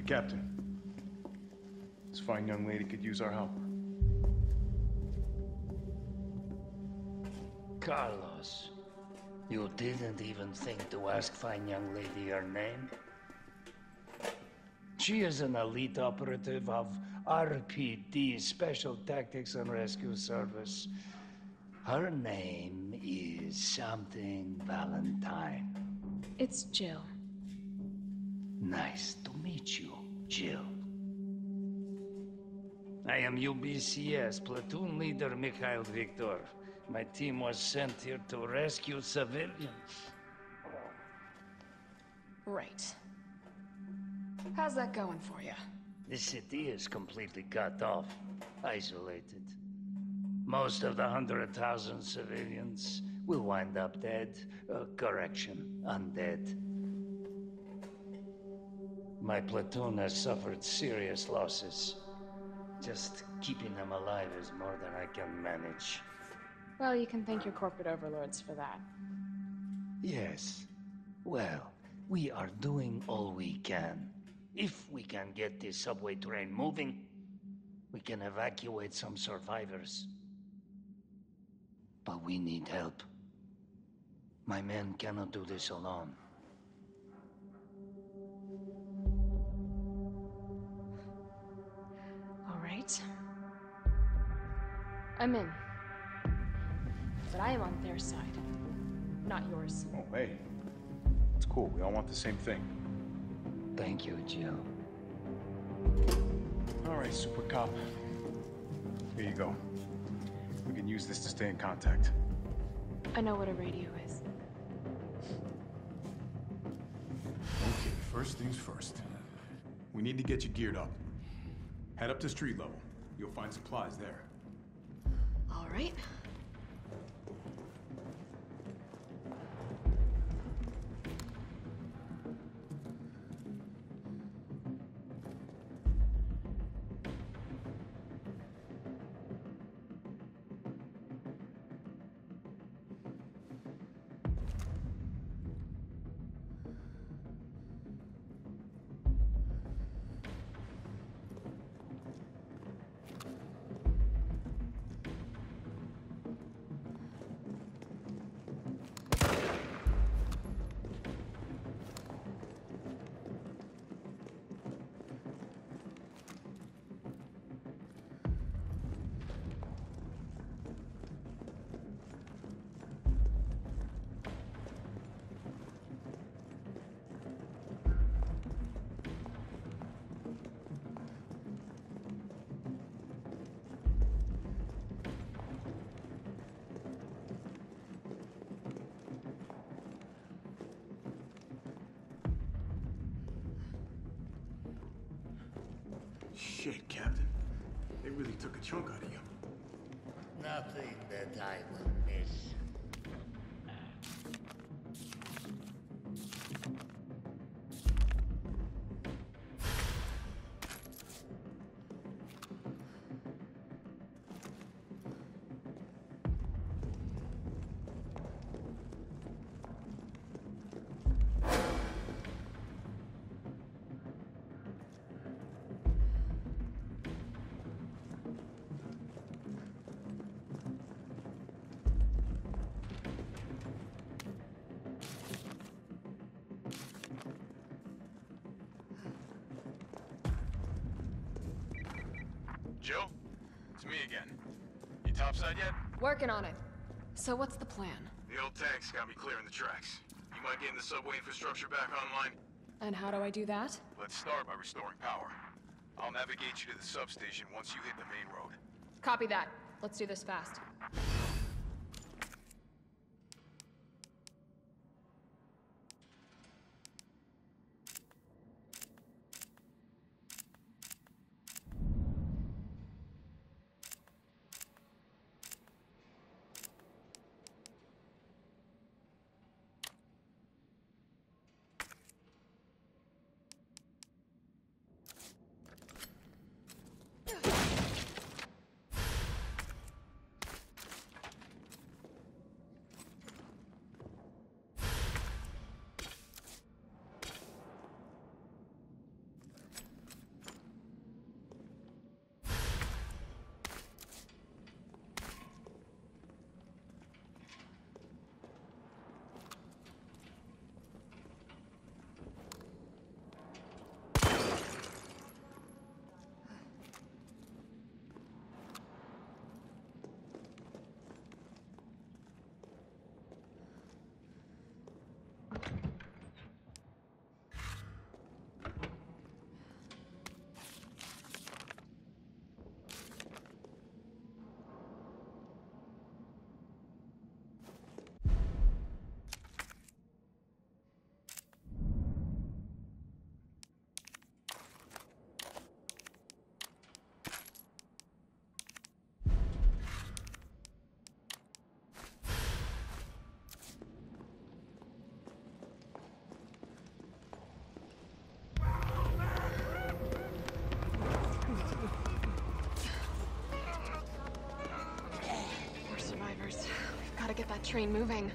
Captain. This fine young lady could use our help. Carlos, you didn't even think to ask fine young lady her name? She is an elite operative of RPD, Special Tactics and Rescue Service. Her name is something Valentine. It's Jill. Nice to meet you, Jill. I am UBCS Platoon Leader Mikhail Viktor. My team was sent here to rescue civilians. Right. How's that going for you? The city is completely cut off, isolated. Most of the 100,000 civilians will wind up dead. Correction, undead. My platoon has suffered serious losses. Just keeping them alive is more than I can manage. Well, you can thank your corporate overlords for that. Yes. Well, we are doing all we can. If we can get this subway train moving, we can evacuate some survivors. But we need help. My men cannot do this alone. All right. I'm in. But I am on their side, not yours. Oh, hey. It's cool. We all want the same thing. Thank you, Jill. All right, Super Cop. Here you go. We can use this to stay in contact. I know what a radio is. Okay, first things first. We need to get you geared up. Head up to street level. You'll find supplies there. All right. Shit, Captain. They really took a chunk out of you. Nothing that I will miss. Jill? It's me again. You topside yet? Working on it. So what's the plan? The old tanks got me clearing the tracks. You mind getting the subway infrastructure back online? And how do I do that? Let's start by restoring power. I'll navigate you to the substation once you hit the main road. Copy that. Let's do this fast. gotta get that train moving.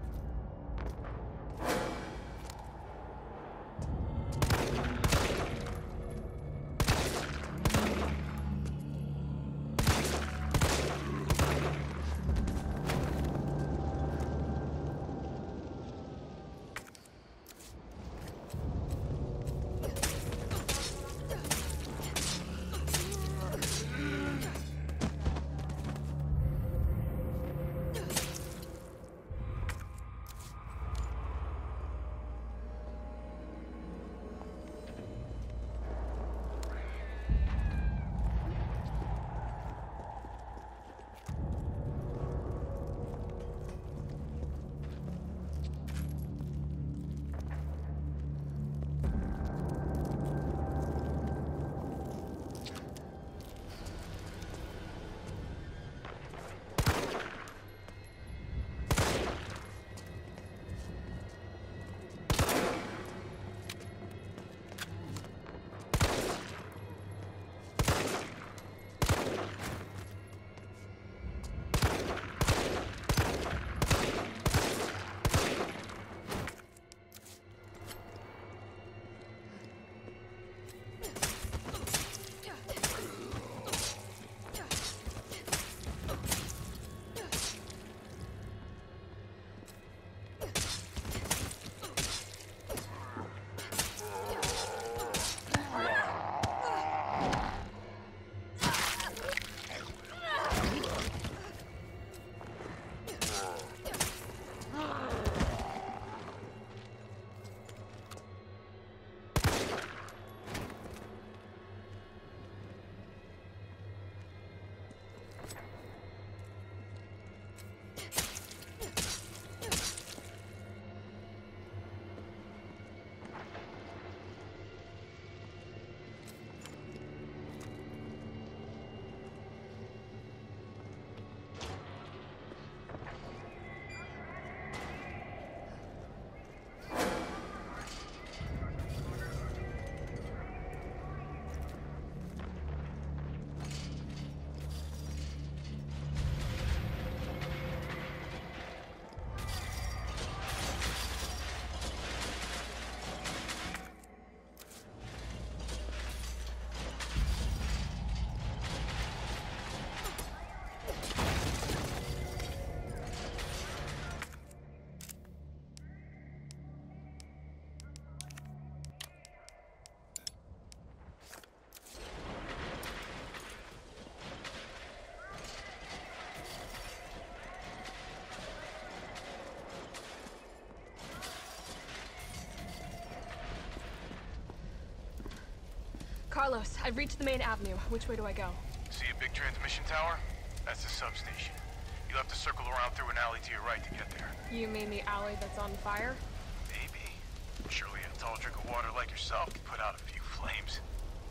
Carlos, I've reached the main avenue. Which way do I go? See a big transmission tower? That's the substation. You'll have to circle around through an alley to your right to get there. You mean the alley that's on fire? Maybe. Surely a tall drink of water like yourself can put out a few flames.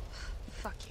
Fuck you.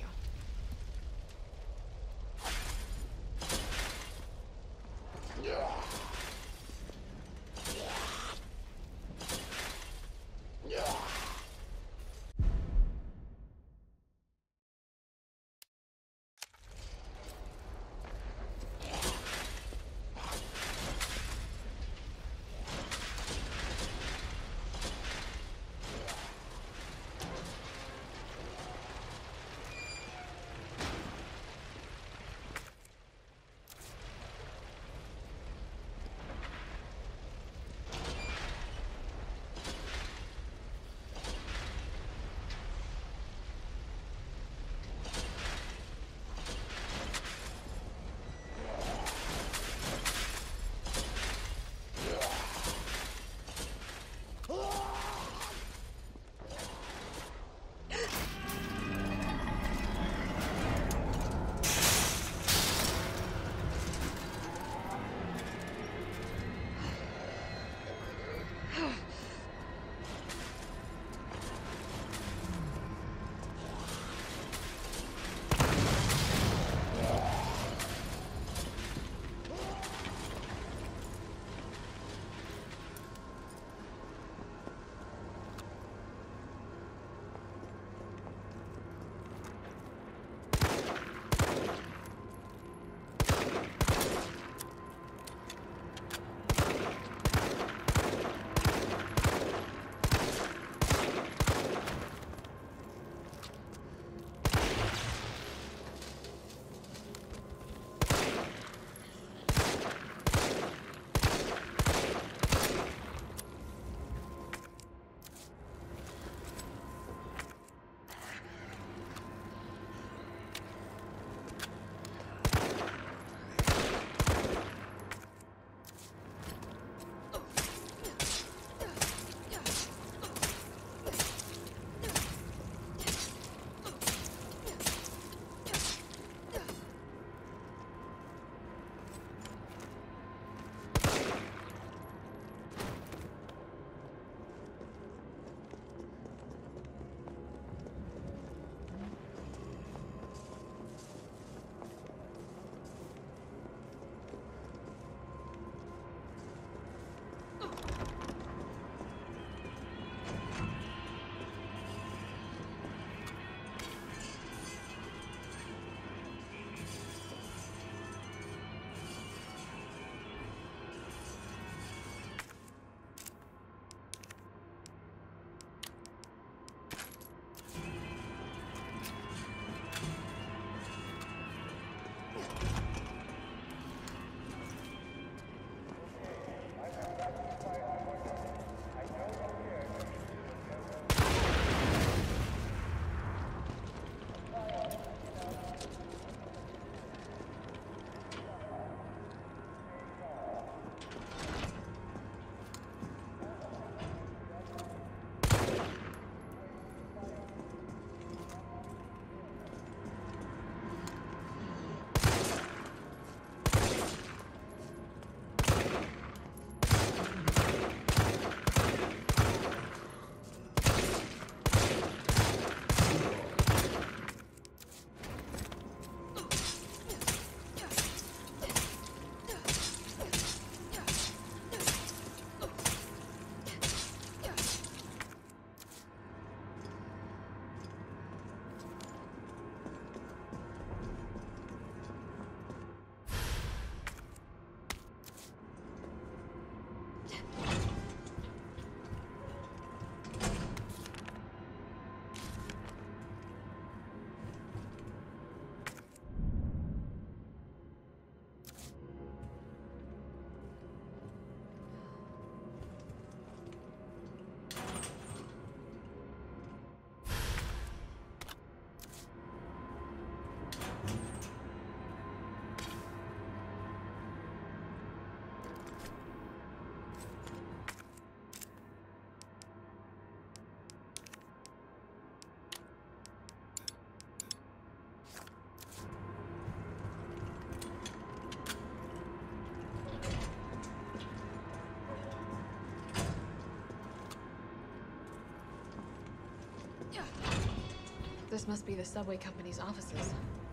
This must be the subway company's offices.